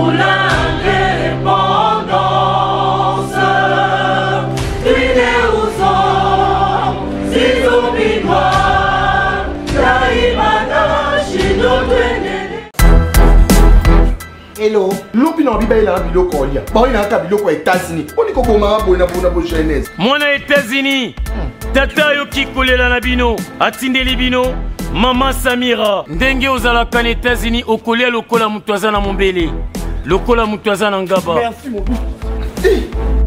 pour l'indépendance. Tuine uso, sizubinwa, taimana, shidotwene. Hello, lopi na biba ila biloko olia. Ba ina ka biloko États-Unis. Oni ko boma bona jeunesse. Mwana États-Unis. Tata yo kikolela na bino, atindeli bino. Mama Samira, ndenge ozalaka na États-Unis okolia lokola mutu aza na mombele. Lokola mutu aza na ngaba. Merci mon but. Hey.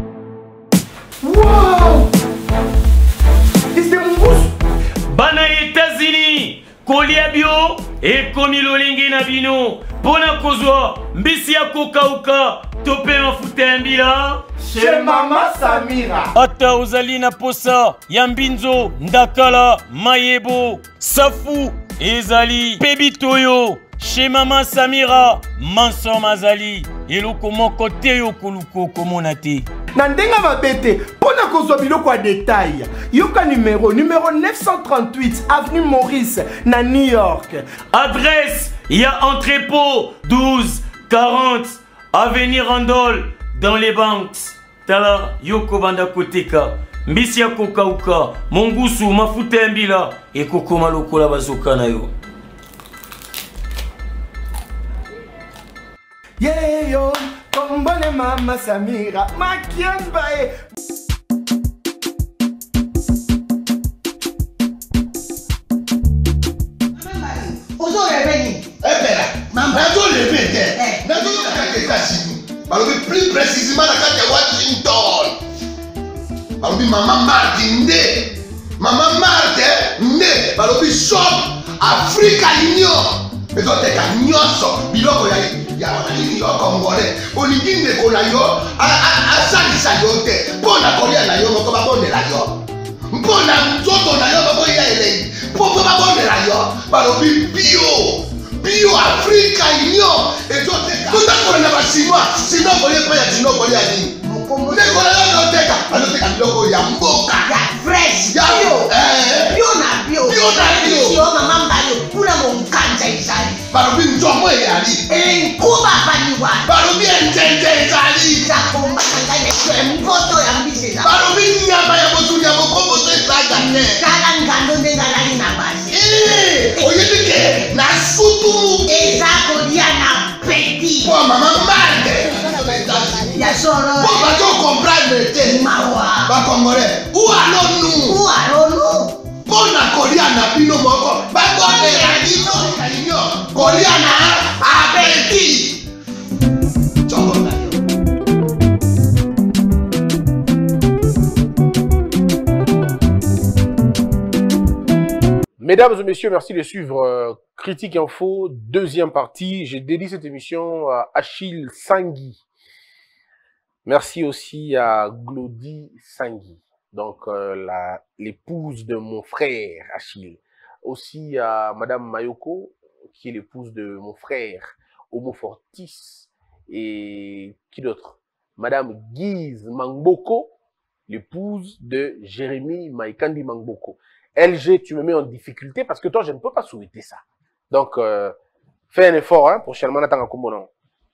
Wow! C'est mon bouche. Bana États-Unis, kolia bio ekomi lolenge na bino. Pona kozwa mbisi ya kokauka tope mafuta ya mbila. Chez Mama Samira. Ata ozali na posa ya mbinzo, ndakala, mayebo, safu, ezali, pebitoyo. Chez Mama Samira, manso mazali. Eloko moko te yo koluko komona te. Na ndenga mabete, pona kozwa biloko ya détail. Yoka numéro 938 avenue Maurice na New York. Adresse, il y a entrepôt 12 40 avenue Randol dans les banques. Tala yoko banda koteka. Mbisi ya kokauka, mongusu mafuta ya mbila ekokoma lokola bazoka na yo. Yeah yo, kombone Mama Samira, makiambae. Plus précisément dans Washington. Maman Martin Maman Martin Balobi shop Africa Union. Mais on te nyonso biloko ya congolais. Olingine kola yo asalisa yo te. Pona kolia na yo moko babondela yo. Mpona nzoto na yo bako ya elei. Popo babondela yo. Balobi bio Africa Union. Et toi tout ça pour na basinois. Sinon kolia pa ya sinon kolia ni. Mokomode kola yo teka. Aloteka biloko ya mboka. Ya fresh. Bio na bio. Yo mama mbayo kuna monkanja izali. Balobi nzomo yali. Nkuba baniwa. Balobi njenje izali. Zakomba kangane kwe mpoto ya mbise za. Balobi nyama ya botu ya mokombo to isaga ne. Kala ngando ndengalali na basi. Oyedike na sutu. Ezako dia na peti. Kwa mama mande. Ya solo. Pour pas tout comprendre te. Mawa. Ba congolais. Où allons-nous? Pour la Coriana Pino Moko. Ba bonne la Nino. Coriana appétit. Mesdames et messieurs, merci de suivre Critique Info, deuxième partie. J'ai dédié cette émission à Achille Sangui. Merci aussi à Glody Sangui, donc l'épouse de mon frère Achille. Aussi à Madame Mayoko, qui est l'épouse de mon frère Homo Fortis. Et qui d'autre? Madame Guise Mangboko, l'épouse de Jérémy Maïkandi Mangboko. LG, tu me mets en difficulté parce que toi, je ne peux pas souhaiter ça. Donc, fais un effort, hein, prochainement, attends un.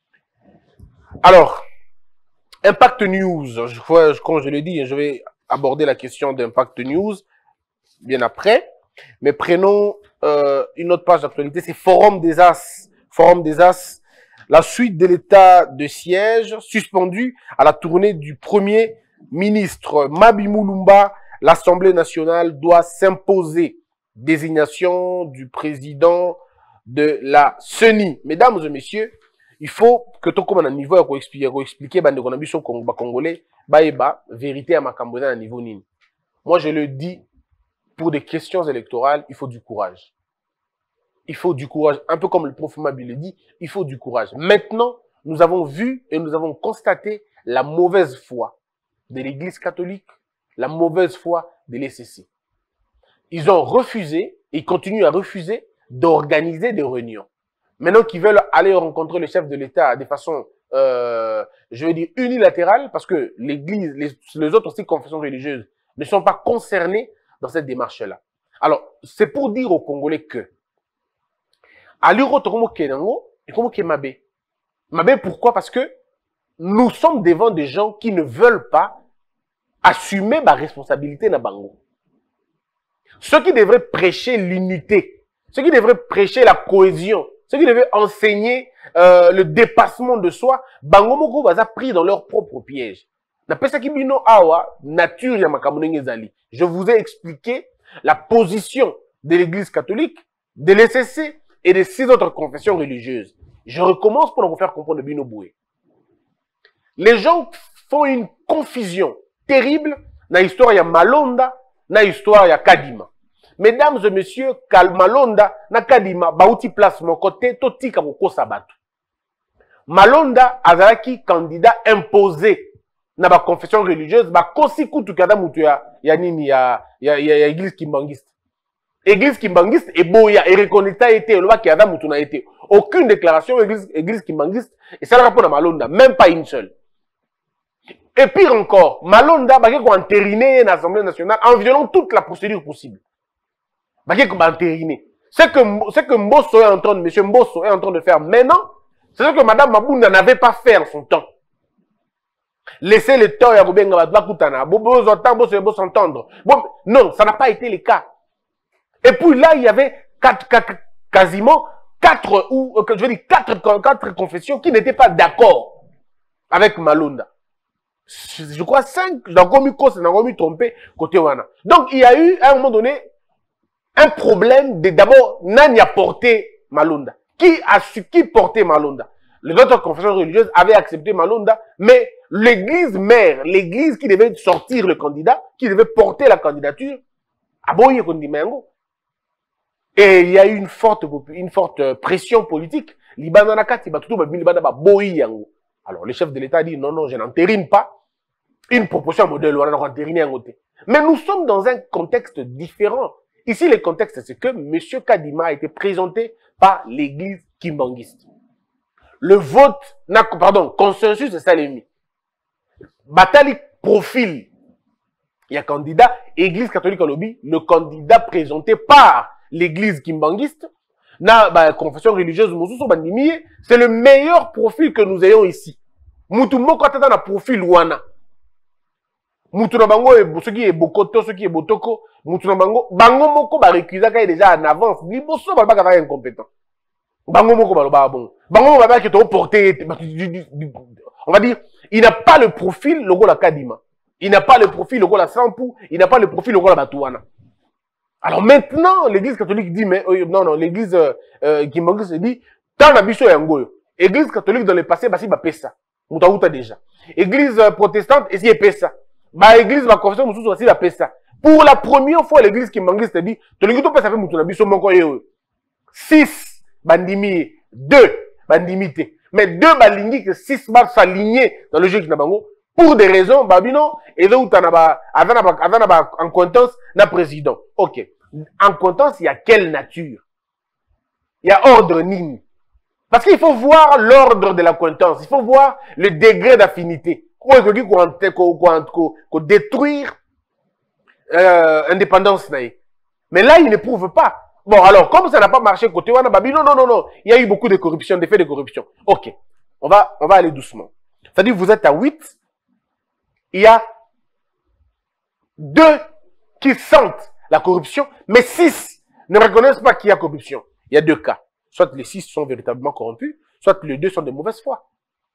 Alors, Impact News, comme je l'ai dit, je vais aborder la question d'Impact News bien après. Mais prenons une autre page d'actualité, c'est Forum des As. Forum des As, la suite de l'état de siège suspendu à la tournée du Premier ministre Mabi Moulumba. L'Assemblée nationale doit s'imposer. Désignation du président de la CENI. Mesdames et messieurs, il faut que tout comme un niveau expliquer congolais vérité à makamboza à niveau nini. Moi je le dis pour des questions électorales, il faut du courage. Il faut du courage, un peu comme le prof Mabi le dit, il faut du courage. Maintenant, nous avons vu et nous avons constaté la mauvaise foi de l'Église catholique, la mauvaise foi de l'ECC. Ils ont refusé, et ils continuent à refuser d'organiser des réunions. Maintenant qu'ils veulent aller rencontrer le chef de l'État de façon, je veux dire, unilatérale, parce que l'Église, les autres aussi confessions religieuses ne sont pas concernés dans cette démarche-là. Alors, c'est pour dire aux Congolais que, à l'Euro Tokomo Kenango, et comme Kemabe, Mais pourquoi? Parce que nous sommes devant des gens qui ne veulent pas assumer ma responsabilité na bango. Ceux qui devraient prêcher l'unité, ceux qui devraient prêcher la cohésion, ceux qui devraient enseigner le dépassement de soi, bango moko baza pris dans leur propre piège. Je vous ai expliqué la position de l'Église catholique, de l'ECC et de 6 autres confessions religieuses. Je recommence pour vous faire comprendre le Bino Boué. Les gens font une confusion terrible dans l'histoire de Malonda, dans l'histoire de Kadima. Mesdames et messieurs, Malonda, na Kadima, bauti place mon côté, toti kaboko sabatu. Malonda azalaki candidat imposé na ba confession religieuse, ba kosi kutu kada mutu ya nini ya église kimbangiste. Église kimbangiste et boya et reconnaîta été le qui ada mutu na été. Aucune déclaration église kimbangiste et ça le rapport à Malonda, même pas une seule. Et pire encore, Malonda ba ko entériné dans l'Assemblée nationale en violant toute la procédure possible. Ba ko entériné. Ce que Mbosso est en train de monsieur Mbosso est en train de faire maintenant, c'est ce que Madame Mabunda n'avait pas fait en son temps. Laissez le temps à Bobenga Bakutana, Bobo s'entendre. Bon, non, ça n'a pas été le cas. Et puis là, il y avait quasiment 4 confessions qui n'étaient pas d'accord avec Malonda. Je crois 5, j'ai encore mis trompé côté Wana. Donc il y a eu à un moment donné un problème de d'abord Nani a porté Malonda. Qui portait Malonda? Les autres confessions religieuses avaient accepté Malonda, mais l'église mère, l'église qui devait sortir le candidat, qui devait porter la candidature, a boyé Kondimengo. Et il y a eu une forte pression politique. Alors le chef de l'État dit non, je n'entérine pas une proposition modèle. Mais nous sommes dans un contexte différent. Ici, le contexte, c'est que M. Kadima a été présenté par l'église kimbangiste. Le vote, consensus de Salemi. Batali profil. Il y a candidat, église catholique à lobby, le candidat présenté par l'église kimbangiste, confession religieuse, c'est le meilleur profil que nous ayons ici. Moutoumbo quand on a profil wana. Moutouna bango et ce qui est bokoto, ce qui est botoko, Moutouna bango moko ba récusaka est déjà en avance. Liboso ba ba incompétent. Bango moko ba bon. Bango ba qui est porté, on va dire, il n'a pas le profil logo la Kadima. Il n'a pas le profil logo la Sampou, il n'a pas le profil logo la Batouana. Alors maintenant, l'église catholique dit, mais non, l'église Kimbangiste dit, tant l'abisso est ngoyo. Église catholique dans le passé, bah si bah pesa. Moutaouta déjà. Église protestante, et si est pesa. Bah église ma confession, moussou aussi la pesa. Pour la première fois, l'église Kimbangiste dit, to l'église to pesa fait moutou l'abisso mon koyo. 6 bandimi, 2 bandimité. Mais 2 balingi que 6 bas s'aligner dans le jeu qui n'a pas pour des raisons, babino, et là où t'en as en comptance, na président. Ok. En comptance, il y a quelle nature? Il y a ordre nini. Parce qu'il faut voir l'ordre de la comptance. Il faut voir le degré d'affinité. Qu'on détruire indépendance. Mais là, il ne prouve pas. Bon, alors, comme ça n'a pas marché côté Wana Babino, non. Il y a eu beaucoup de corruption, des faits de corruption. Ok. On va aller doucement. C'est-à-dire, vous êtes à 8. Il y a 2 qui sentent la corruption, mais 6 ne reconnaissent pas qu'il y a corruption. Il y a 2 cas. Soit les 6 sont véritablement corrompus, soit les 2 sont de mauvaise foi.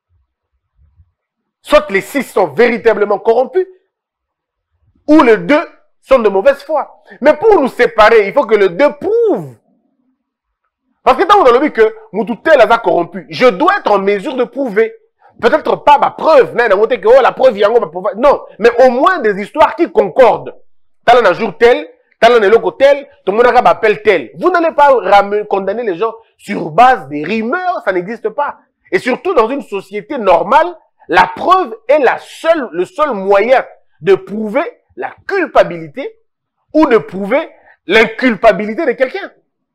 Soit les 6 sont véritablement corrompus, ou les 2 sont de mauvaise foi. Mais pour nous séparer, il faut que le 2 prouve. Parce que tant qu'on a dit que Moutoutel a corrompu, je dois être en mesure de prouver. Peut-être pas ma preuve, la preuve non, mais au moins des histoires qui concordent. Talon un jour tel, talon un loco tel, tout le monde appelle tel. Vous n'allez pas condamner les gens sur base des rumeurs, ça n'existe pas. Et surtout dans une société normale, la preuve est le seul moyen de prouver la culpabilité ou de prouver l'inculpabilité de quelqu'un.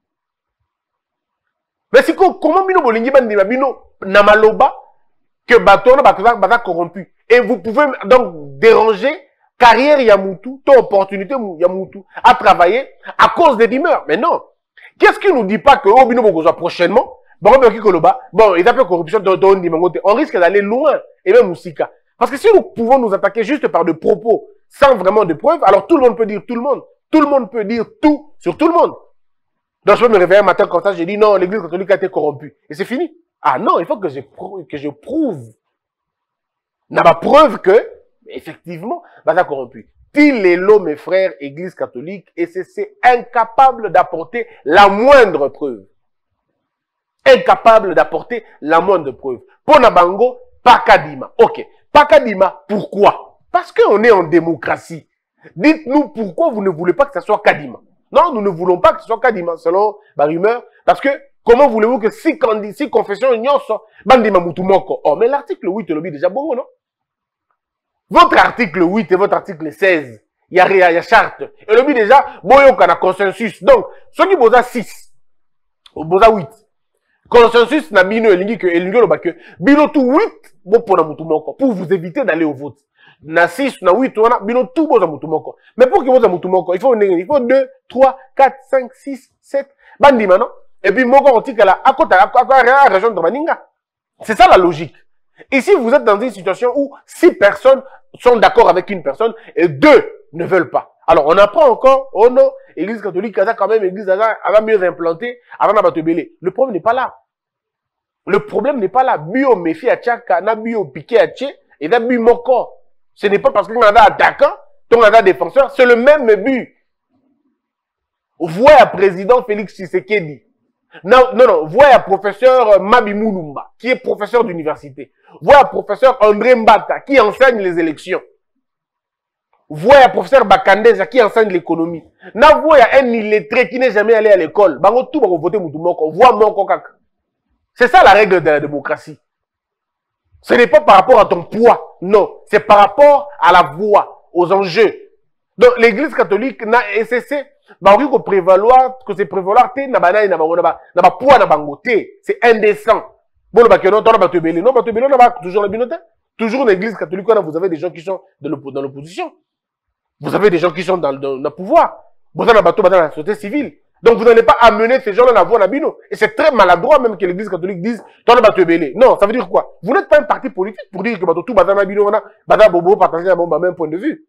Mais c'est comment bino bolingi bino namaloba que Batona va corrompu. Et vous pouvez donc déranger carrière Yamoutou, ton opportunité Yamoutou à travailler à cause des rumeurs. Mais non. Qu'est-ce qui nous dit pas que Obino Bogoza prochainement, Bon, il a fait corruption, on risque d'aller loin, et même Moussika. Parce que si nous pouvons nous attaquer juste par des propos, sans vraiment de preuves, alors tout le monde peut dire tout le monde. Tout le monde peut dire tout sur tout le monde. Donc je peux me réveiller un matin comme ça, j'ai dit non, l'église catholique a été corrompue. Et c'est fini. Ah non, il faut que je prouve. N'a pas preuve que, effectivement, ça a corrompu. Til est l'homme, mes frères, église catholique, et c'est incapable d'apporter la moindre preuve. Incapable d'apporter la moindre preuve. Pour Nabango, Pakadima. Ok. Pakadima, pourquoi? Parce qu'on est en démocratie. Dites-nous pourquoi vous ne voulez pas que ce soit Kadima. Non, nous ne voulons pas que ce soit Kadima, selon la rumeur. Parce que, comment voulez-vous que si confession n'y soit, Bandima Mutumoko. Oh, mais l'article 8 est déjà bon, non? Votre article 8 et votre article 16, il y a charte. Et le but déjà, boyo kana consensus. Donc, ceux qui bosa 6, ou bosa 8. Consensus na bino elingi que bino tout 8 bon pour na mutumoko pour vous éviter d'aller au vote. Na 6 na 8 wana bino tout bosa mutumoko. Mais pour que bosa mutumoko, il faut 2 3 4 5 6 7 bandima non? Et puis moko otikala akota rejoindre baninga. C'est ça la logique. Ici vous êtes dans une situation où 6 personnes sont d'accord avec une personne et 2 ne veulent pas. Alors on apprend encore, oh non, église catholique, quand même, église a mieux implanté avant d'abattre. Le problème n'est pas là. Le problème n'est pas là. Bio méfie à Tchaka, na bio piqué à Tché, et na bio moko. Ce n'est pas parce qu'on a attaquant, ton a défenseur, c'est le même but. Voyez à président Félix Tshisekedi. Non, voyez à professeur Mabi Moulumba, qui est professeur d'université. Voyez à professeur André Mbata, qui enseigne les élections. Voyez à professeur Bakandeza, qui enseigne l'économie. Voyez à un illettré qui n'est jamais allé à l'école. Bango tout va voter Moutoumoko. Voyez Moko Kaka. C'est ça la règle de la démocratie. Ce n'est pas par rapport à ton poids, non. C'est par rapport à la voix, aux enjeux. Donc l'église catholique n'a cessé que prévaloir, c'est prévaloir, n'a pas poids, n'a pas goûté. C'est indécent. Bon, toujours la binote. Toujours l'église catholique, vous avez des gens qui sont dans l'opposition. Vous avez des gens qui sont dans le pouvoir. Vous avez dans la société civile. Donc vous n'allez pas amener ces gens-là à la voie d'Abino. Et c'est très maladroit même que l'église catholique dise non, ça veut dire quoi? Vous n'êtes pas un parti politique pour dire que tout Abino, Bobo partager un même point de vue.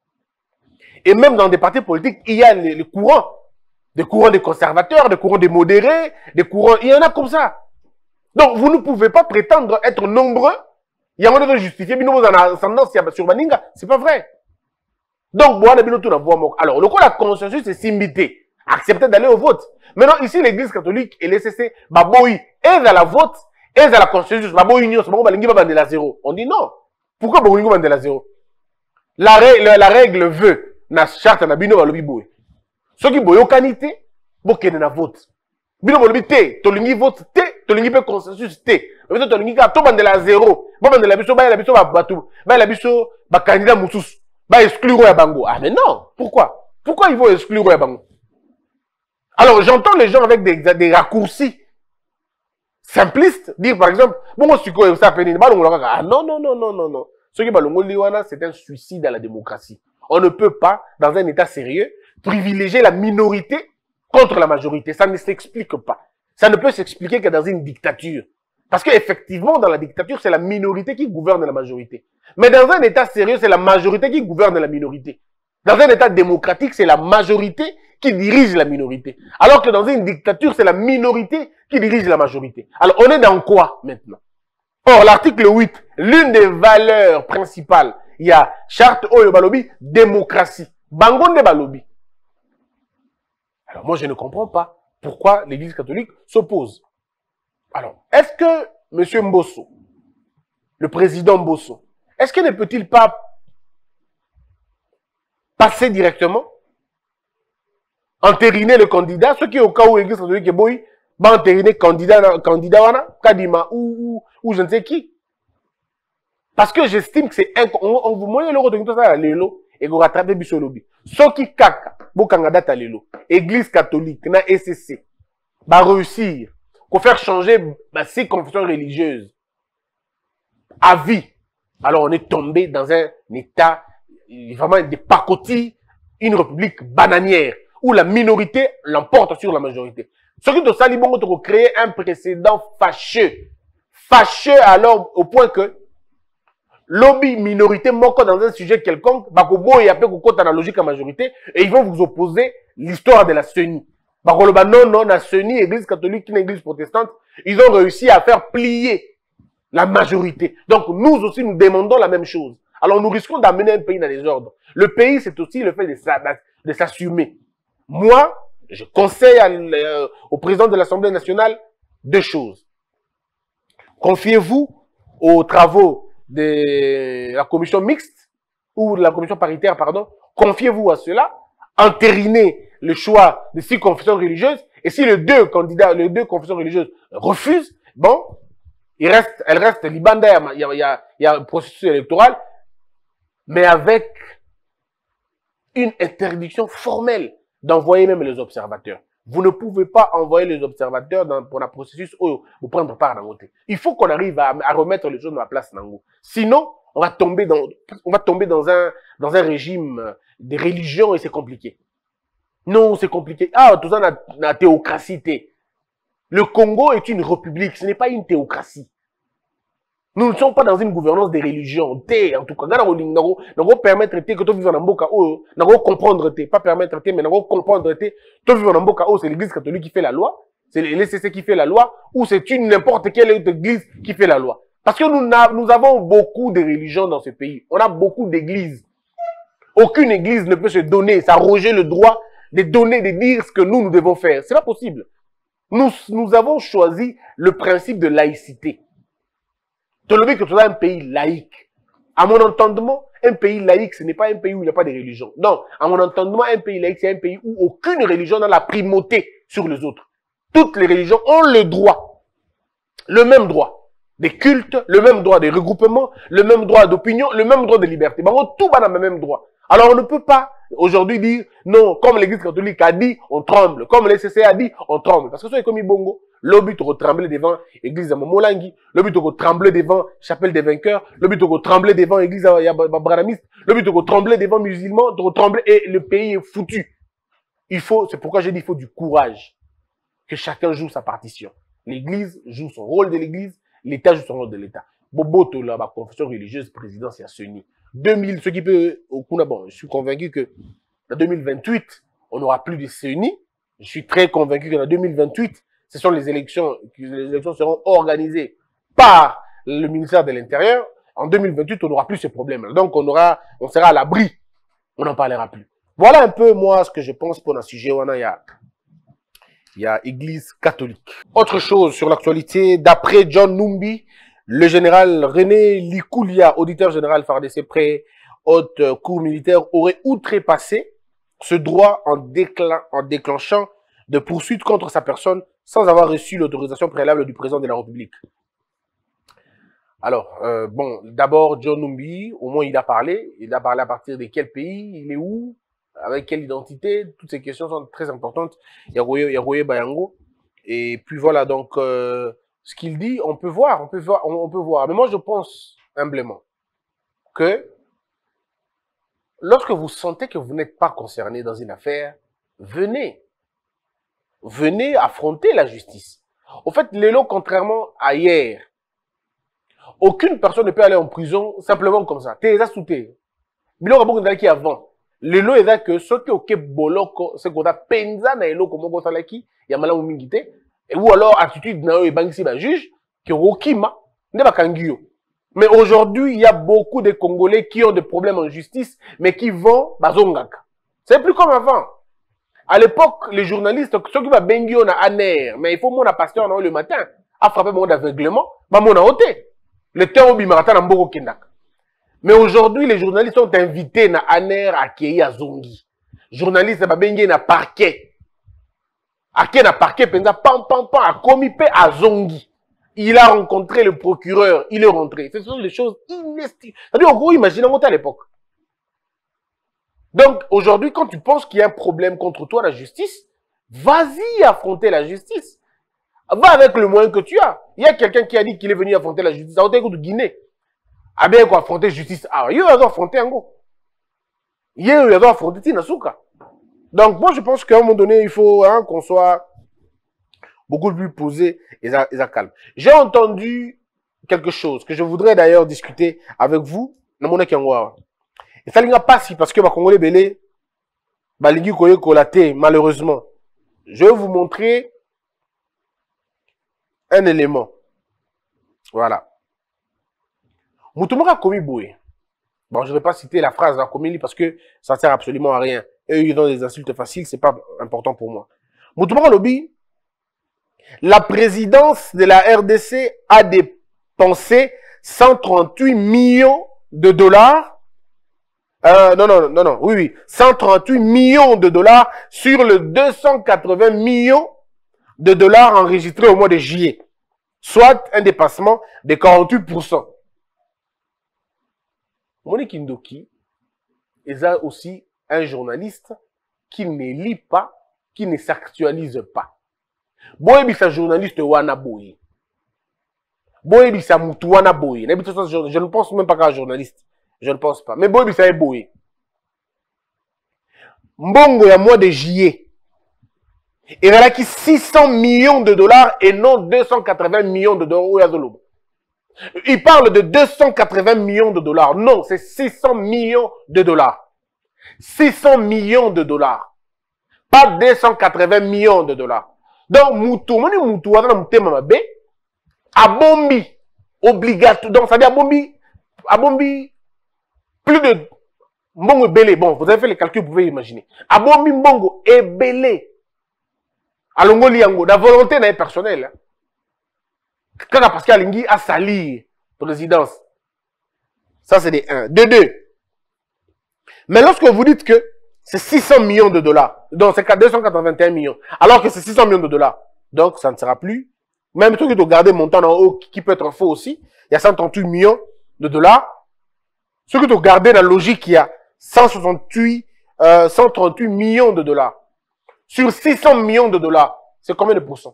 Et même dans des partis politiques, il y a les courants. Des courants des conservateurs, des courants des modérés, des courants... Il y en a comme ça. Donc vous ne pouvez pas prétendre être nombreux. Il y a un moment de justifier, mais nous avons ascendance sur Maninga. C'est pas vrai. Donc, alors, le coup, la consensus, c'est s'imiter. Accepter d'aller au vote. Maintenant, ici, l'église catholique et l'ECC, baboui, et à la vote, et à la consensus, baboui union, c'est bon, balingi va vendre la zéro. On dit non. Pourquoi baboui va vendre la zéro? La règle veut, na charte na bino balobi boy. Ceux qui boyo kanité, bokene na vote. Bino balobi te, tolingi vote te, tolingi pe consensus te. Mais tolingi ka to vendre la zéro. Bon vendre la biso batu, la biso ba candidat mususu. Bah, exclure ya bango. Ah, mais non. Pourquoi? Pourquoi ils vont exclure ya bango? Alors, j'entends les gens avec des raccourcis simplistes dire, par exemple, bon, ça fait ah, non. Ce qui est c'est un suicide à la démocratie. On ne peut pas, dans un état sérieux, privilégier la minorité contre la majorité. Ça ne s'explique pas. Ça ne peut s'expliquer que dans une dictature. Parce qu'effectivement, dans la dictature, c'est la minorité qui gouverne la majorité. Mais dans un état sérieux, c'est la majorité qui gouverne la minorité. Dans un état démocratique, c'est la majorité qui dirige la minorité. Alors que dans une dictature, c'est la minorité qui dirige la majorité. Alors, on est dans quoi maintenant? Or, l'article 8, l'une des valeurs principales, il y a charte Oyo Balobi, démocratie. Bangonde Balobi. Alors, moi, je ne comprends pas pourquoi l'Église catholique s'oppose. Alors, est-ce que M. Mbosso, le président Mbosso, est-ce qu'il ne peut-il pas passer directement, entériner le candidat, ce qui est au cas où l'Église catholique est boy, va entériner candidat Kadima ou je ne sais qui. Parce que j'estime que c'est on vous moyen le retour de ça à l'élo et vous rattrapez Bissolobi. Ce qui kaka, bokanga à l'élo, Église catholique, na SCC, va réussir pour faire changer ces confessions religieuses à vie. Alors on est tombé dans un état vraiment de pacotille, une république bananière où la minorité l'emporte sur la majorité. Ce qui te sali bon, tu créer un précédent fâcheux. Fâcheux alors au point que lobby minorité manque dans un sujet quelconque, il y a dans la logique à majorité, et ils vont vous opposer l'histoire de la CENI. Non, la CENI, église catholique, une église protestante, ils ont réussi à faire plier la majorité. Donc nous aussi, nous demandons la même chose. Alors nous risquons d'amener un pays dans les ordres. Le pays, c'est aussi le fait de s'assumer. Moi, je conseille au président de l'Assemblée nationale deux choses. Confiez-vous aux travaux de la commission mixte ou de la commission paritaire, pardon. Confiez-vous à cela. Entérinez le choix de 6 confessions religieuses. Et si les deux confessions religieuses refusent, bon, elle reste libanda, il y a un processus électoral, mais avec une interdiction formelle d'envoyer même les observateurs. Vous ne pouvez pas envoyer les observateurs pour un processus où vous prendre part dans votre. Il faut qu'on arrive à remettre les choses dans la place. Sinon, on va tomber dans un régime de religion et c'est compliqué. Non, c'est compliqué. Ah, tout ça, la théocratie. Le Congo est une république, ce n'est pas une théocratie. Nous ne sommes pas dans une gouvernance des religions. En tout cas, nous permettre que tu vives en Mboka, nous comprendre, pas permettre, mais nous comprendre, tu vives en Mboka, c'est l'église catholique qui fait la loi, c'est l'ECC qui fait la loi, ou c'est n'importe quelle autre église qui fait la loi. Parce que nous avons beaucoup de religions dans ce pays. On a beaucoup d'églises. Aucune église ne peut se donner, s'arroger le droit de donner, de dire ce que nous devons faire. C'est pas possible. Nous avons choisi le principe de laïcité. Tu le dis que tu as un pays laïque. À mon entendement, un pays laïque, ce n'est pas un pays où il n'y a pas de religion. Non, à mon entendement, un pays laïque, c'est un pays où aucune religion n'a la primauté sur les autres. Toutes les religions ont le droit, le même droit des cultes, le même droit des regroupements, le même droit d'opinion, le même droit de liberté. Tout va dans le même droit. Alors on ne peut pas aujourd'hui dire non, comme l'église catholique a dit, on tremble. Comme l'ECC a dit, on tremble. Parce que c'est comme Bongo. Le but de trembler devant l'église de Momolangi, le but de trembler devant chapelle des vainqueurs, le but de trembler devant l'église Branamiste, le but de trembler devant musulmans, de trembler et le pays est foutu. C'est pourquoi j'ai dit il faut du courage. Que chacun joue sa partition. L'église joue son rôle de l'église, l'État joue son rôle de l'État. Boboto, la confession religieuse, présidence, c'est à CENI. 2000, ce qui peut, bon, je suis convaincu que en 2028, on n'aura plus de CENI. Je suis très convaincu qu'en 2028, ce sont les élections seront organisées par le ministère de l'Intérieur. En 2028, on n'aura plus ce problème. Donc, on sera à l'abri. On n'en parlera plus. Voilà un peu, moi, ce que je pense pour un sujet où il y a Église catholique. Autre chose sur l'actualité, d'après John Numbi, le général René Likoulia, auditeur général FARDC près haute cour militaire, aurait outrepassé ce droit en déclenchant de poursuites contre sa personne sans avoir reçu l'autorisation préalable du président de la République. Alors, bon, d'abord, John Numbi, au moins il a parlé à partir de quel pays, il est où, avec quelle identité, toutes ces questions sont très importantes. Yagoye Bayango. Et puis voilà, donc, ce qu'il dit, on peut voir. Mais moi, je pense humblement que lorsque vous sentez que vous n'êtes pas concerné dans une affaire, venez affronter la justice. Au fait, Lélo, contrairement à hier, aucune personne ne peut aller en prison simplement comme ça. T'es assouté. Mais là, qui avant. Lélo est là que ce qui est ok boloko, c'est qu'on a penza na Lélo comme on a qui, il y a malin mingité, et ou alors attitude na et bangsi ba juge, que okima, ne ba kangio. Mais aujourd'hui, il y a beaucoup de Congolais qui ont des problèmes en justice, mais qui vont bazongaka. C'est plus comme avant. À l'époque, les journalistes, ceux qui va bengio na aner, mais il faut mon pasteur le matin, a frappé mon aveuglement, ba mon ôté. Le temps où bimarata na mboko kendaka. Mais aujourd'hui, les journalistes sont invités na aner à Kei à Zongi. Journalistes ba bengi na parquet. À Kei na parquet penza pam à comipé à Zongi. Il a rencontré le procureur, il est rentré. Ce sont des choses inestimables. C'est-à-dire, en gros, imaginez-moi à l'époque. Donc, aujourd'hui, quand tu penses qu'il y a un problème contre toi, la justice, vas-y affronter la justice. Va avec le moyen que tu as. Il y a quelqu'un qui a dit qu'il est venu affronter la justice. Ça a été de Guinée. Ah bien, quoi, affronter la justice. Ah, il y a affronter un go. Il y a affronter Tinasuka. Donc, moi, je pense qu'à un moment donné, il faut qu'on soit beaucoup plus posé et ça calme. J'ai entendu quelque chose que je voudrais d'ailleurs discuter avec vous. Et ça n'a pas si parce que ma Congolais belé, balingi koye kolaté, malheureusement. Je vais vous montrer un élément. Voilà. Moutoumora komi boué. Bon, je ne vais pas citer la phrase dans Komili parce que ça ne sert absolument à rien. Eux, ils ont des insultes faciles, c'est pas important pour moi. Moutoumora Lobi, la présidence de la RDC a dépensé 138 millions de dollars. Oui, 138 millions de dollars sur le 280 millions de dollars enregistrés au mois de juillet, soit un dépassement de 48%. Monique Ndoki est aussi un journaliste qui ne lit pas, qui ne s'actualise pas. Boyebi sa journaliste wana boye. Boyebi sa mutu wana boye. Je ne pense même pas qu'un journaliste. Je ne pense pas. Mais boyebi sa boye. Mbongo ya mois de juillet. Il y a qui 600 millions de dollars et non 280 millions de dollars. Il parle de 280 millions de dollars. Non, c'est 600 millions de dollars. 600 millions de dollars. Pas 280 millions de dollars. Donc, Moutou, abombi, obligatoire. Donc, ça veut dire abombi, plus de mbongo belé. Bon, vous avez fait les calculs, vous pouvez imaginer. Abombi mbongo et belé. Alongo liango, la volonté n'est personnelle. Quand Pascal Lingui a sali présidence. Ça, c'est des 1. De 2. Mais lorsque vous dites que c'est 600 millions de dollars, donc c'est 281 millions, alors que c'est 600 millions de dollars, donc ça ne sera plus. Même si vous regardez mon montant en haut, qui peut être faux aussi, il y a 138 millions de dollars. Ce que vous regardez dans la logique, il y a 138 millions de dollars. Sur 600 millions de dollars, c'est combien de pourcents?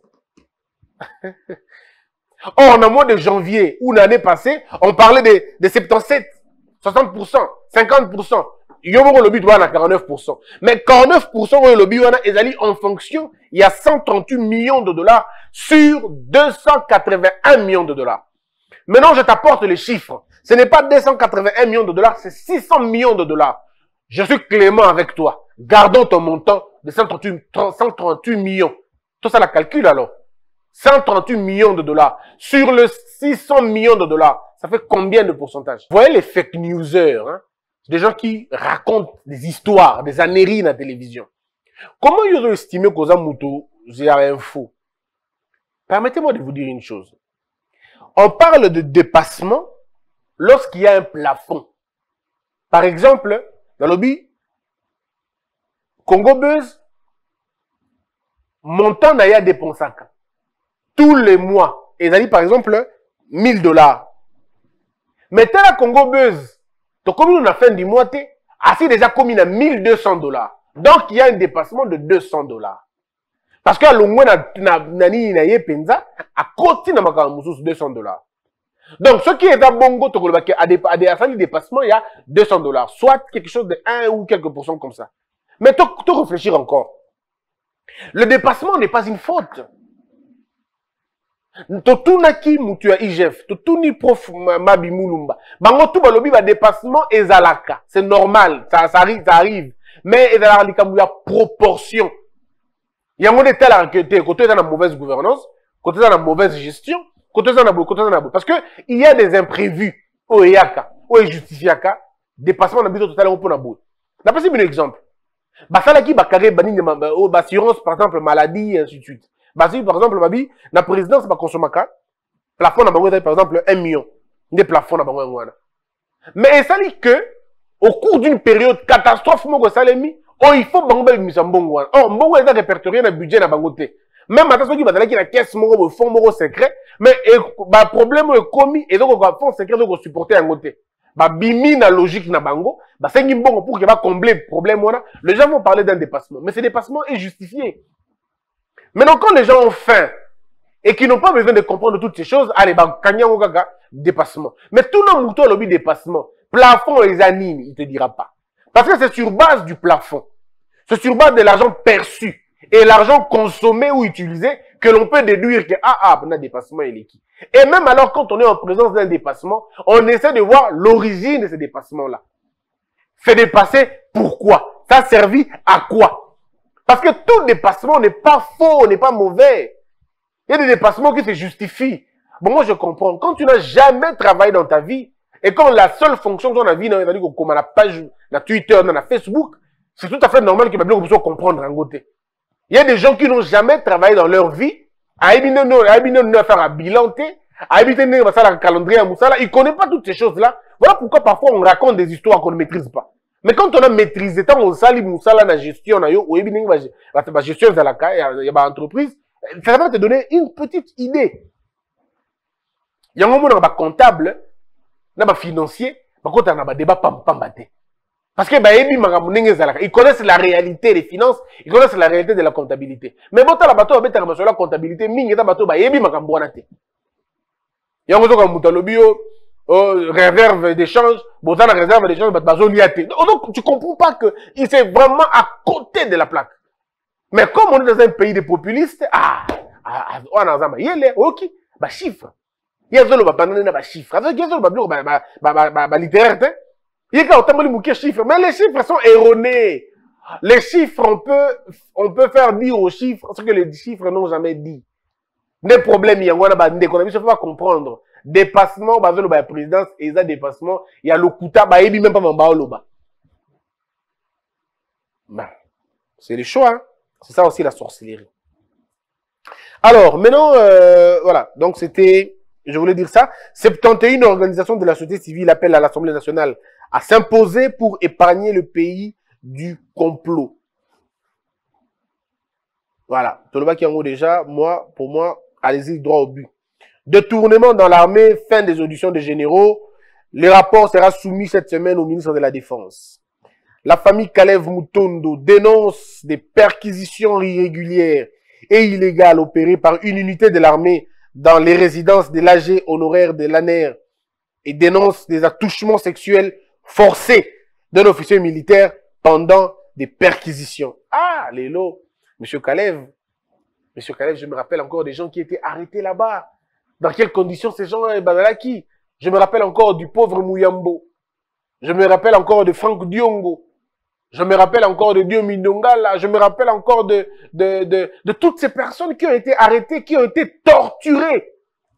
Or, en mois de janvier ou l'année passée, on parlait de 77, 60%, 50%. Il y a un lobby à 49%. Mais 49% le lobby est en fonction, il y a 138 millions de dollars sur 281 millions de dollars. Maintenant, je t'apporte les chiffres. Ce n'est pas 281 millions de dollars, c'est 600 millions de dollars. Je suis clément avec toi. Gardons ton montant de 138 millions. Tout ça, la calcul alors. 138 millions de dollars. Sur le 600 millions de dollars, ça fait combien de pourcentage? Vous voyez les fake newsers, hein? Des gens qui racontent des histoires, des âneries dans la télévision. Comment ils ont estimé qu'aux Amoutou, j'ai info? Permettez-moi de vous dire une chose. On parle de dépassement lorsqu'il y a un plafond. Par exemple, dans le lobby, Congo Buzz, montant n'a dépensé tous les mois. Et ça dit par exemple 1000 dollars. Mais tel à Congo Buzz, comme on a fait du mois, assez déjà commis à 1200 dollars. Donc il y a un dépassement de 200 dollars. Parce que l'ongwe na penza à côté na makamusu 200 dollars. Donc ce qui est à bongo à des dépassements, il y a 200 dollars, soit quelque chose de 1 ou quelques pourcents comme ça. Mais tu réfléchir encore. Le dépassement n'est pas une faute. Totunaki mutua IGF, totuni prof Mabi Mulumba. Bango tout balobi ba dépassement ezalaka. C'est normal, ça arrive. Mais ezalaka il y a proportion. Il y a un tel arrêté, côté dans la mauvaise gouvernance, côté dans la mauvaise gestion, côté dans la parce que il y a des imprévus. O yaka, o justifiaka, dépassement na biso total pour na bout. N'a pas un exemple. Basala qui bakare bani assurance par exemple maladie et ainsi de suite. Basi par exemple babi la présidence ba consomaka plafond na bango par exemple 1 million des plafonds na bango ngwana. Mais ça dit que au cours d'une période catastrophe moko salemi, il faut bango ba misambongo. Oh mbongo est répertorié na budget na bango te. Même maintenant ceux qui bazala qui la caisse moko fond moko secret, mais ba problème est commis et donc on fond secret donc supporter en côté. Ba bimi na logique na bango, ba sengi mbongo pour que va combler le problème wana. Les gens vont parler d'un dépassement, mais ce dépassement est justifié. Maintenant, quand les gens ont faim et qui n'ont pas besoin de comprendre toutes ces choses, allez, bah, dépassement. Mais tout le monde a lobby dépassement. Plafond et anime, il ne te dira pas. Parce que c'est sur base du plafond. C'est sur base de l'argent perçu et l'argent consommé ou utilisé que l'on peut déduire que on a dépassement et l'équipe. Et même alors, quand on est en présence d'un dépassement, on essaie de voir l'origine de ce dépassement-là. Fait dépasser, pourquoi? Ça a servi à quoi? Parce que tout dépassement n'est pas faux, n'est pas mauvais. Il y a des dépassements qui se justifient. Bon, moi, je comprends. Quand tu n'as jamais travaillé dans ta vie, et quand la seule fonction de ton vie, c'est-à-dire comme la page, la Twitter, dans la Facebook, c'est tout à fait normal que les gens comprendre en côté. Il y a des gens qui n'ont jamais travaillé dans leur vie, à faire un bilan, à un calendrier, ils ne connaissent pas toutes ces choses-là. Voilà pourquoi parfois on raconte des histoires qu'on ne maîtrise pas. Mais quand on a maîtrisé, tant on sali la gestion, la gestion de la entreprise, ça va te donner une petite idée. Il y a un moment où on a comptable, on a financier, par contre on a un débat pambate. Parce que ils connaissent la réalité des finances, ils connaissent la réalité de la comptabilité. Mais bon, la bateau la comptabilité, il y a un réserve d'échange, bon, dans la réserve d'échange, donc tu comprends pas que il c'est vraiment à côté de la plaque. Mais comme on est dans un pays de populistes, on a un ok, chiffre. Il y a des chiffres. Il y a des littéraires, il y a des chiffres, mais les chiffres sont erronés. Les chiffres, on peut faire dire aux chiffres ce que les chiffres n'ont jamais dit. Des problèmes, il y a un économie, il faut pas comprendre. Dépassement, la présidence, et ça dépassement, il y a le kouta, même pas loba. C'est le choix, hein. C'est ça aussi la sorcellerie. Alors, maintenant, voilà. Donc, c'était, je voulais dire ça. 71 organisations de la société civile appellent à l'Assemblée nationale à s'imposer pour épargner le pays du complot. Voilà. Toloba qui en haut déjà, pour moi, allez-y droit au but. Détournement dans l'armée, fin des auditions des généraux. Le rapport sera soumis cette semaine au ministre de la Défense. La famille Kalev Mutondo dénonce des perquisitions irrégulières et illégales opérées par une unité de l'armée dans les résidences de l'AG honoraire de l'ANER et dénonce des attouchements sexuels forcés d'un officier militaire pendant des perquisitions. Ah, Lélo, Monsieur Kalev, je me rappelle encore des gens qui étaient arrêtés là-bas. Dans quelles conditions ces gens qui? Je me rappelle encore du pauvre Mouyambo. Je me rappelle encore de Franck Diongo. Je me rappelle encore de Diomi Ndongala. Je me rappelle encore de toutes ces personnes qui ont été arrêtées, qui ont été torturées.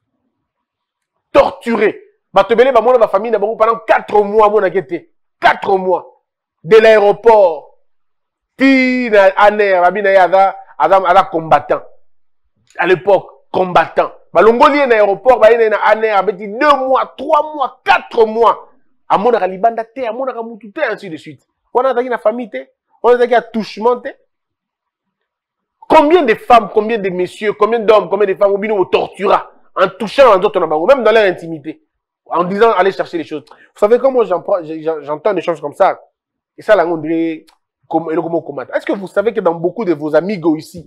Torturées. Ma famille pendant 4 mois, 4 mois. De l'aéroport. Tina Aner, Ada combattant. À l'époque, combattant. Balongoli en aéroport, avec 2 mois, 3 mois, 4 mois. À mon Libanda, à mon Ramoutoute, ainsi de suite. On a une famille, on a un touchement. Combien de femmes, combien de messieurs, combien d'hommes, combien de femmes ont torturé en touchant un autre, même dans leur intimité, en disant allez chercher les choses. Vous savez comment j'entends des choses comme ça? Et ça, là, on dirait, est-ce que vous savez que dans beaucoup de vos amigos ici,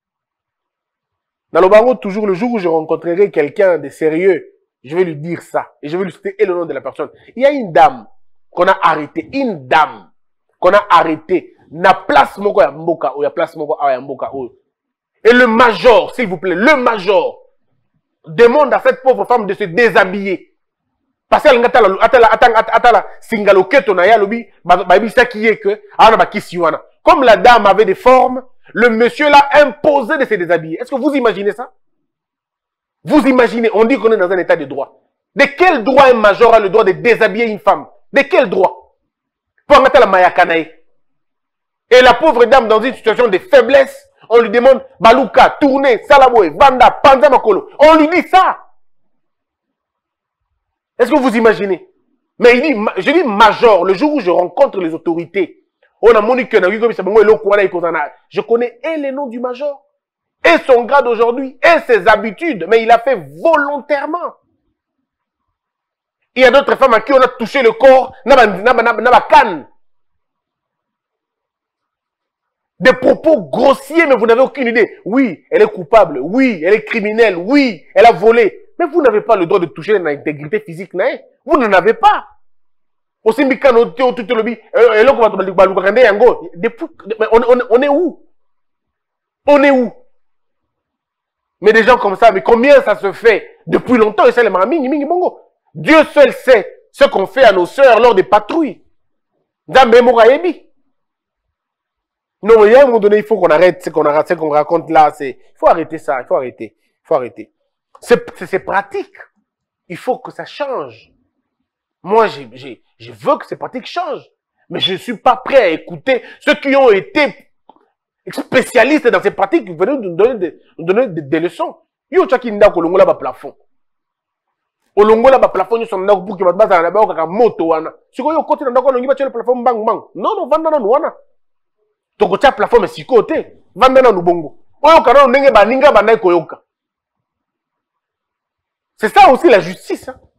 dans le barreau, toujours le jour où je rencontrerai quelqu'un de sérieux, je vais lui dire ça. Et je vais lui citer le nom de la personne. Il y a une dame qu'on a arrêtée. Une dame qu'on a arrêtée. Na place moko ya mboka ou ya place moko ya mboka ou. Et le major, s'il vous plaît, le major demande à cette pauvre femme de se déshabiller. Parce qu'elle atala singalo keto na ya lobi babi ça qui est que ana ba kisiwana. Comme la dame avait des formes, le monsieur l'a imposé de se déshabiller. Est-ce que vous imaginez ça? Vous imaginez, on dit qu'on est dans un état de droit. De quel droit un major a le droit de déshabiller une femme? De quel droit? Pour mettre la mayakanaï. Et la pauvre dame dans une situation de faiblesse, on lui demande Balouka, tourner, Salaboé, Vanda, Panza Makolo. On lui dit ça. Est-ce que vous imaginez? Mais il dit, je dis major, le jour où je rencontre les autorités, on a monique, je connais et les noms du major, et son grade aujourd'hui, et ses habitudes, mais il a fait volontairement. Il y a d'autres femmes à qui on a touché le corps, n'a canne. Des propos grossiers, mais vous n'avez aucune idée. Oui, elle est coupable. Oui, elle est criminelle. Oui, elle a volé. Mais vous n'avez pas le droit de toucher l'intégrité physique. Vous n'en avez pas. On est où? On est où? Mais des gens comme ça, mais combien ça se fait depuis longtemps? Et c'est les maraming, mingi bongo. Dieu seul sait ce qu'on fait à nos sœurs lors des patrouilles. Nzambe morayebi. Non, il y a un moment donné, il faut qu'on arrête ce qu'on raconte là. Il faut arrêter ça, il faut arrêter. Il faut arrêter. C'est pratique. Il faut que ça change. Moi, je veux que ces pratiques changent. Mais je ne suis pas prêt à écouter ceux qui ont été spécialistes dans ces pratiques qui venaient nous donner des leçons. Yo chaki nda ko longola ba plafond. O longola ba plafond so nda pour que ba baza na ba ka moto wana. Siko yo côté nda ko longi ba le plafond bang bang. Non vanda na wana. To ko tia plafond mais siko te. Vanda na bongo. Oyo kana ndenge ba ninga ba ndai koyoka. C'est ça aussi la justice. Hein?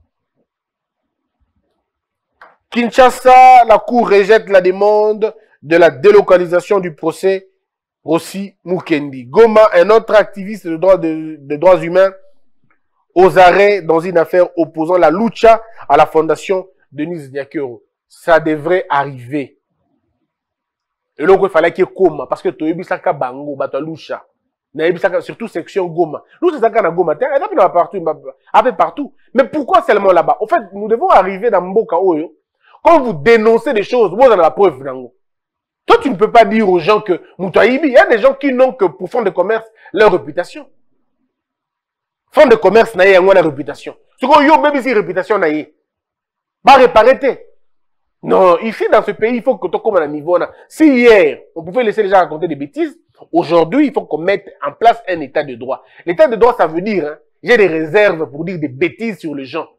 Kinshasa, la Cour rejette la demande de la délocalisation du procès Rossi Mukendi. Goma, un autre activiste de droits humains, aux arrêts dans une affaire opposant la lucha à la fondation Denise Nyakero. Ça devrait arriver. Et donc, il fallait qu'il y ait Goma, parce que tu as Bisaka Bango, Bato Lucha. Surtout section Goma. Nous, c'est ça qu'on a Goma. Elle a partout. Mais pourquoi seulement là-bas? En fait, nous devons arriver dans Mboka Oyo. Quand vous dénoncez des choses, vous avez la preuve. Toi, tu ne peux pas dire aux gens que Moutaïbi, il y a des gens qui n'ont que pour fonds de commerce leur réputation. Fonds de commerce n'a pas de réputation. Ce qu'on y a, même si réputation n'a pas réparé. Non, ici, dans ce pays, il faut que tu comme à un niveau. Si hier, on pouvait laisser les gens raconter des bêtises, aujourd'hui, il faut qu'on mette en place un état de droit. L'état de droit, ça veut dire, hein, j'ai des réserves pour dire des bêtises sur les gens.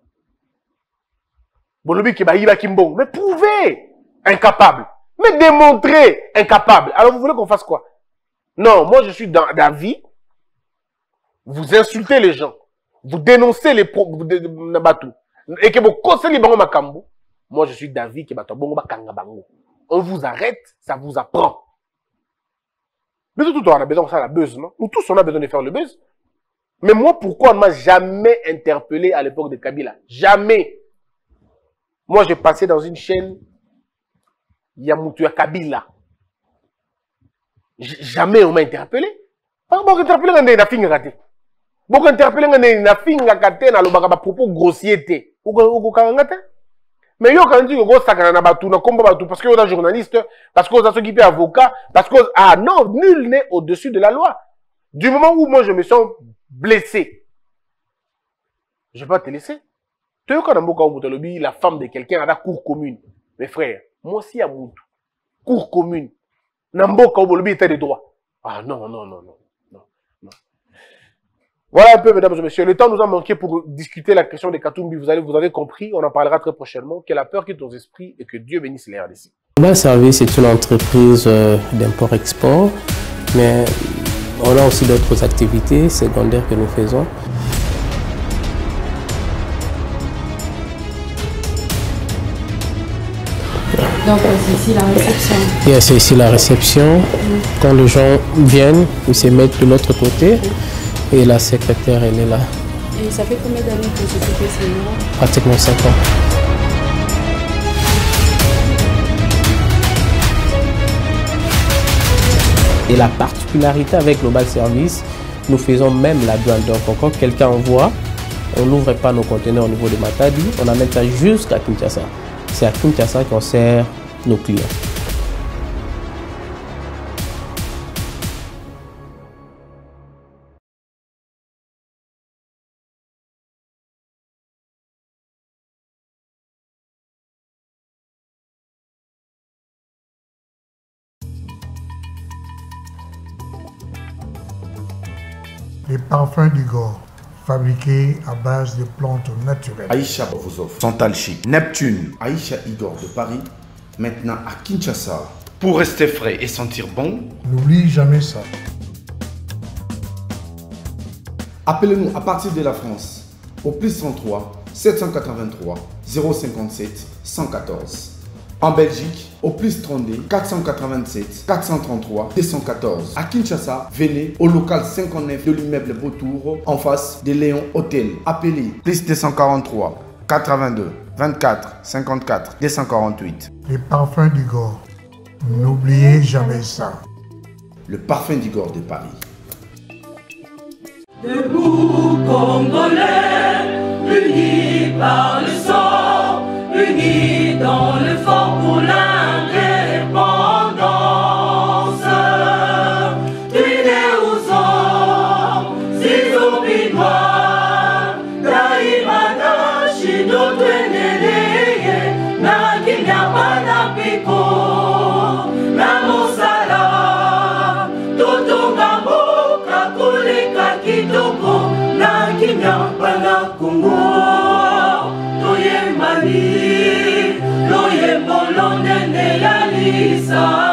Mais prouvez incapable. Mais démontrez incapable. Alors vous voulez qu'on fasse quoi? Non, moi je suis d'avis. Vous insultez les gens. Vous dénoncez les Nabatou. Et que vous conseillez les Makambo. Moi je suis d'avis que on vous arrête, ça vous apprend. Mais tout on a besoin de ça, la buzz, non? Nous tous on a besoin de faire le buzz. Mais moi pourquoi on ne m'a jamais interpellé à l'époque de Kabila? Jamais. Moi, j'ai passé dans une chaîne, Yamoutuya Kabila. Jamais on m'a interpellé. Pas bon interpellé quand on a fini raté. Bon interpellé quand on a fini raté, na lobaka ba propos grossier té. Ou kangata. Mais yo quand tu go sakana na batu na komba batu parce que on est journaliste, parce que on a s'occupé avocat, parce que ah non, nul n'est au-dessus de la loi. Du moment où moi je me sens blessé, je vais pas te laisser. La femme de quelqu'un a la cour commune. Mes frères, moi aussi à Moutou. Cour commune. Namboka ou état de droit. Ah non. Voilà un peu, mesdames et messieurs. Le temps nous a manqué pour discuter la question des Katumbi. Vous avez compris, on en parlera très prochainement. Que la peur quitte nos esprits et que Dieu bénisse les RDC. Global Service est une entreprise d'import-export, mais on a aussi d'autres activités secondaires que nous faisons. Donc c'est ici la réception. Yeah, c'est ici la réception. Quand les gens viennent, ils se mettent de l'autre côté et la secrétaire elle est là. Et ça fait combien d'années que vous occupez ce numéro? Pratiquement 5 ans. Et la particularité avec Global Service, nous faisons même la douane. Donc quand quelqu'un envoie, on n'ouvre pas nos conteneurs au niveau de Matadi, on amène ça jusqu'à Kinshasa. C'est à Kinshasa qu'on sert nos clients. Les parfums d'Igor, fabriqués à base de plantes naturelles. Aïcha vous offre Santal Chic, Neptune, Aïcha Igor de Paris, maintenant à Kinshasa. Pour rester frais et sentir bon, n'oublie jamais ça. Appelez-nous à partir de la France au plus 33 783 057 114. En Belgique, au plus 32 487 433 214. À Kinshasa, venez au local 59 de l'immeuble Beautour, en face de Léon Hôtel. Appelez plus 243 82 24 54 248. Les parfums d'Igor, n'oubliez jamais ça. Le parfum d'Igor de Paris. Debout Congolais, unis par le sang, unis dans l'effort pour l'indépendance. Tués aux hommes, si obinois, Daimana, Chino, Tweneleye, Nakinyabana Piko, Namosala, Totongamboka, Kuleka Kitoko, Nakinyabana Kongo, Toye Mali, Loye Molonene Yalisa.